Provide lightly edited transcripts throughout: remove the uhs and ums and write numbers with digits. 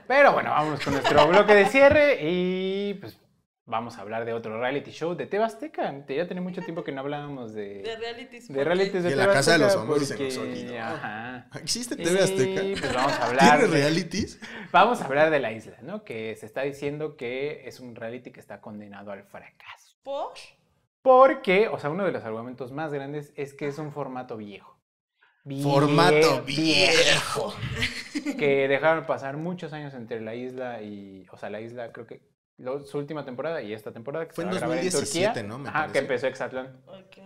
Pero bueno, vámonos con nuestro bloque de cierre y pues vamos a hablar de otro reality show de TV Azteca. Ya tiene mucho tiempo que no hablábamos de realities. De realities de Y en TV la casa de los Azteca, famosos se porque- nos olvidó. Ajá. ¿Existe TV Azteca? Y pues vamos a hablar ¿Tiene realities? Vamos a hablar de La Isla, ¿no? Que se está diciendo que es un reality que está condenado al fracaso. ¿Por? Porque, o sea, uno de los argumentos más grandes es que es un formato viejo. Formato viejo. Que dejaron pasar muchos años entre La Isla y... O sea, La Isla creo que su última temporada y esta temporada que Fue se en va a grabar 2017, en Turquía. ¿no? Me Ajá, parece. que empezó Exatlón. Ok.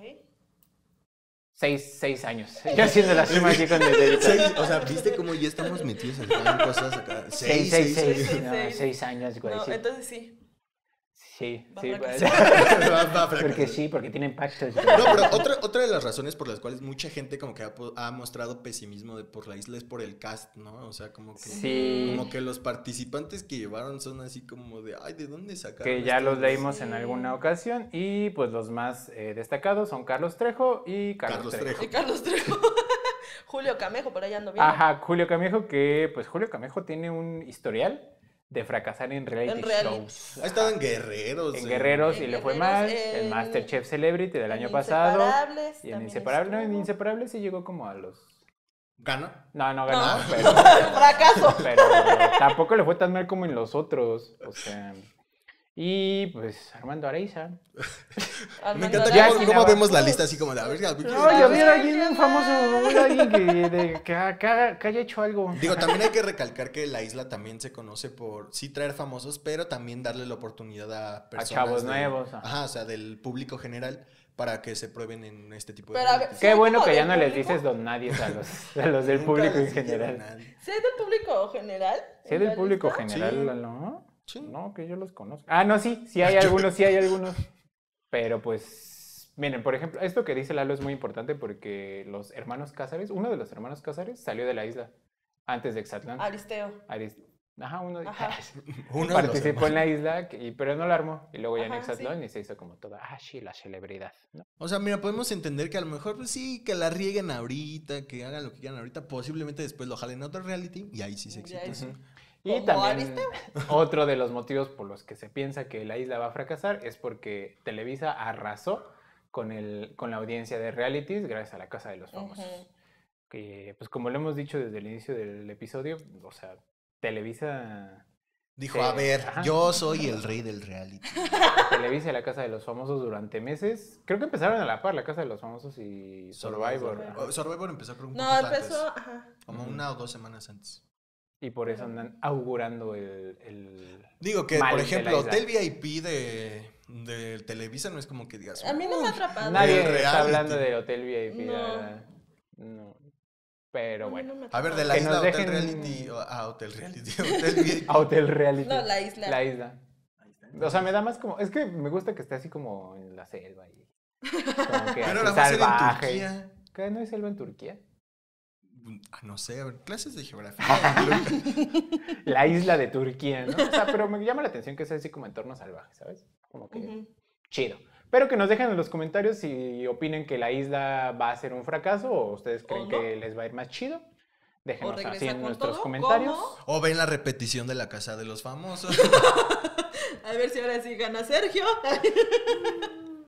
6 años. Yo haciendo la suma aquí con el dedito. O sea, ¿viste cómo ya estamos metidos acá en cosas acá? 6 seis. años, güey. No, sí. entonces sí. Sí, Va a sí. fracasar. Va a fracasar. Porque sí, porque tienen pactos. No, pero otra de las razones por las cuales mucha gente como que ha mostrado pesimismo por la isla es por el cast, ¿no? O sea, como que, Sí. como que los participantes que llevaron son así como de, ay, ¿de dónde sacaron? Que ya estos los leímos Sí. en alguna ocasión. Y pues los más destacados son Carlos Trejo y Carlos Trejo. Y Carlos Trejo. Julio Camejo, por ahí ando bien. Ajá, Julio Camejo, que pues Julio Camejo tiene un historial de fracasar en reality shows. Ha estado en Guerreros. En Guerreros y En le fue Guerreros, mal. en- En Masterchef Celebrity del En año pasado. Inseparables Y en también Inseparables, no, en estuvo. Inseparables sí llegó como a los... ¿Gana? No ganó, No. pero... Fracaso. Pero tampoco le fue tan mal como en los otros. O sea... Y pues Armando Areiza. Me Armando encanta Araya. Ya, cómo nada. vemos la lista así como de, a ver, No, yo vi a alguien un famoso, alguien que haya hecho algo. Digo, también hay que recalcar que la isla también se conoce por sí traer famosos, pero también darle la oportunidad a personas chavos nuevos, ajá. Ajá, o sea, del público general para que se prueben en este tipo de Pero a ver, realities. ¿sí Qué hay bueno como que ya del no les público? dices don nadie a los del Nunca público en les dijeron general. nadie. ¿Sí es del público general? ¿Sí en del la público lista? general, Sí. no? Sí. No, que yo los conozco. Ah, no, sí hay algunos, sí hay algunos. Pero pues, miren, por ejemplo, esto que dice Lalo es muy importante porque los hermanos Cázares, uno de los hermanos Cázares salió de la isla antes de Exatlán. Aristeo. Ajá, uno Ajá. Uno de los participó en hermanos. la isla, pero no la armó. Y luego ya en Ajá, Exatlón sí. y se hizo como toda, sí, la celebridad, ¿no? O sea, mira, podemos entender que a lo mejor, pues sí, que la rieguen ahorita, que hagan lo que quieran ahorita, posiblemente después lo jalen a otro reality y ahí sí se Y ahí exitoso. sí. Y ¿Como también Aristeo? otro de los motivos por los que se piensa que la isla va a fracasar es porque Televisa arrasó con la audiencia de realities gracias a La Casa de los Famosos. Ujú. Que, pues como lo hemos dicho desde el inicio del episodio, o sea, Televisa Dijo, Sí, a ver, ajá. yo soy el rey del reality. Televisa y La Casa de los Famosos durante meses. Creo que empezaron a la par La Casa de los Famosos y Survivor. Ajá. Survivor empezó creo un No, poquito empezó. antes, Ajá. como 1 o 2 semanas antes. Y por eso andan augurando el Digo que, mal por de la ejemplo, isla. Hotel VIP de Televisa no es como que digas. A mí no me ha "Uy". atrapado. Nadie El está reality. hablando de Hotel VIP. No. la verdad. No. Pero A mí bueno. no me ha A ver, de atrapado. la Que isla nos Hotel dejen- Reality. Hotel Reality. Hotel VIP. A Hotel Reality. No, la isla. La isla. O sea, me da más como... Es que me gusta que esté así como en la selva y... Como que Pero así la va a ser en salvaje. Turquía. ¿Qué no hay selva en Turquía? No sé, a ver, clases de geografía. La isla de Turquía, ¿no? O sea, pero me llama la atención que sea así como entorno salvaje, ¿sabes? Como que Ujú. chido. Pero que nos dejen en los comentarios si opinen que la isla va a ser un fracaso o ustedes creen ¿O no? que les va a ir más chido. Déjenos así regresa en con nuestros todo, comentarios. ¿cómo? O ven la repetición de La Casa de los Famosos. A ver si ahora sí gana Sergio.